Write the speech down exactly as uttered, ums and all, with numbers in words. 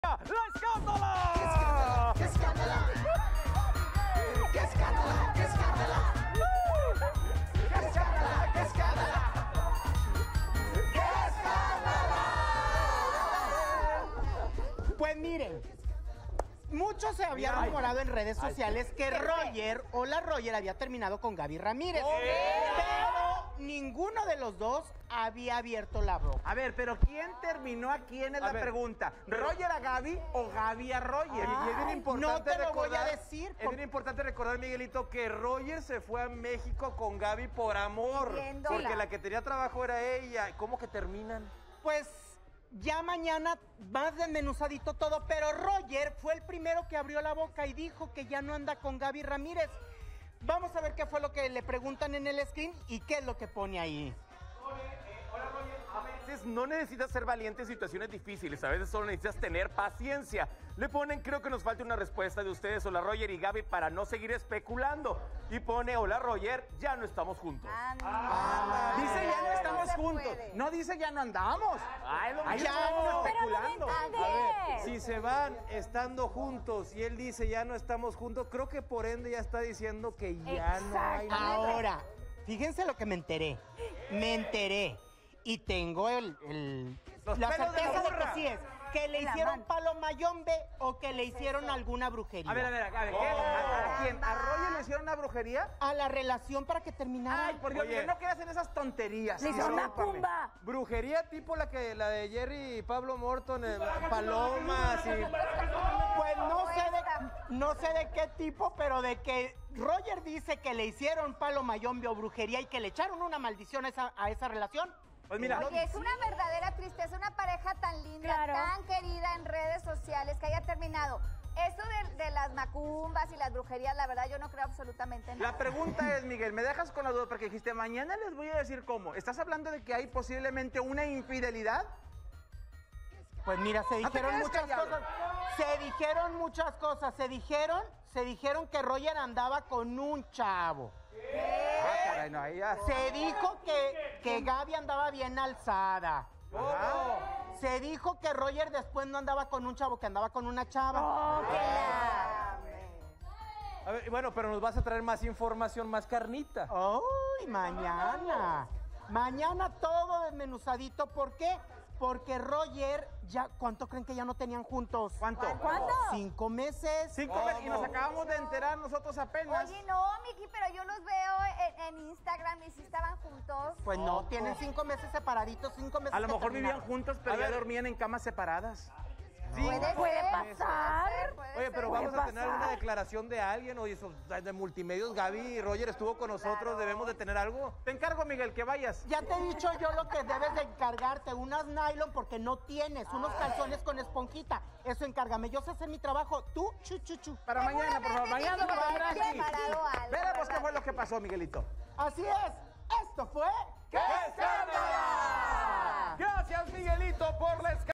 ¡La escándola! ¡Qué escándala! ¡Qué escándala! ¡Qué escándala! ¡Qué escándala! ¡Qué escándala! ¡Qué escándala! Pues miren, mucho se había rumorado en redes sociales que Roger, hola Roger, había terminado con Gaby Ramírez. Pero ninguno de los dos había abierto la boca. A ver, pero ¿quién terminó a quién es A la ver, pregunta? ¿Roger a Gaby o Gaby a Roger? Y es bien importante no te lo voy recordar, a decir, Es por- bien importante recordar, Miguelito, que Roger se fue a México con Gaby por amor. Viéndola. Porque la que tenía trabajo era ella. ¿Cómo que terminan? Pues ya mañana más desmenuzadito todo, pero Roger fue el primero que abrió la boca y dijo que ya no anda con Gaby Ramírez. Vamos a ver qué fue lo que le preguntan en el screen y qué es lo que pone ahí. A veces no necesitas ser valiente en situaciones difíciles, a veces solo necesitas tener paciencia. Le ponen, creo que nos falta una respuesta de ustedes, hola Roger y Gaby, para no seguir especulando. Y pone, hola Roger, ya no estamos juntos. Ah, Dice ya no estamos se juntos. puede. No dice ya no andamos. Ay, lo Ahí mismo. estamos Pero no especulando. me A entendí. ver, si se van estando juntos y él dice ya no estamos juntos, creo que por ende ya está diciendo que ya no hay nada. Ahora, fíjense lo que me enteré. Me enteré. Y tengo el, el- Los la pelos de la certeza de, burra. que sí es. Que le En la hicieron mano. palo mayombe o que le hicieron alguna brujería. A ver, a ver, a ver, ¿qué? ¿A, a quién? ¿A Roger le hicieron una brujería? A la relación para que terminara. Ay, por Dios, Oye. Miguel, no quieras en esas tonterías. Le hicieron una Discúlpame. cumba. Brujería tipo la que la de Jerry y Pablo Morton, eh, palomas y... Pues no sé, de, no sé de qué tipo, pero de que Roger dice que le hicieron palo mayombe o brujería y que le echaron una maldición a esa, a esa relación. Pues mira, Oye, es una verdadera tristeza, una pareja tan linda, Claro. tan querida en redes sociales que haya terminado. Eso de, de las macumbas y las brujerías, la verdad yo no creo absolutamente nada. la pregunta es, Miguel, me dejas con la duda porque dijiste, mañana les voy a decir cómo. ¿Estás hablando de que hay posiblemente una infidelidad? Pues mira, se No te dijeron quedes muchas callado. cosas. Se dijeron muchas cosas. Se dijeron, se dijeron que Roger andaba con un chavo. Ah, caray, no, ahí ya. Se dijo que, que Gaby andaba bien alzada. Ajá. Se dijo que Roger después no andaba con un chavo, que andaba con una chava. A ver, bueno, pero nos vas a traer más información, más carnita. ¡Uy, mañana! Mañana todo desmenuzadito. ¿Por qué? Porque Roger, ya, ¿cuánto creen que ya no tenían juntos? ¿Cuánto? ¿Cuánto? Cinco meses. Cinco meses y nos acabamos de enterar nosotros apenas. Oye, no, Miki, pero yo los veo en, en Instagram y si estaban juntos. Pues no, tienen cinco meses separaditos, cinco meses. A lo que mejor vivían terminaron. juntos, pero A ya ver. dormían en camas separadas. Sí. Puede, Puede ser, pasar. puede ser, puede Oye, ser. pero puede vamos a tener pasar. una declaración de alguien, o eso, de multimedios, Gaby y Roger estuvo con nosotros, Claro. debemos de tener algo. Te encargo, Miguel, que vayas. Ya te he dicho yo lo que debes de encargarte, unas nylon porque no tienes, unos calzones con esponjita. Eso encárgame, yo sé hacer mi trabajo, tú, chu, chu, chu. Para mañana, por favor. Seguramente Mañana Miki lo habrá tendrás aquí. preparado algo, Veremos qué ¿verdad? fue lo que pasó, Miguelito. Así es, esto fue... ¡Qué escándalo! Gracias, Miguelito, por la escándalo.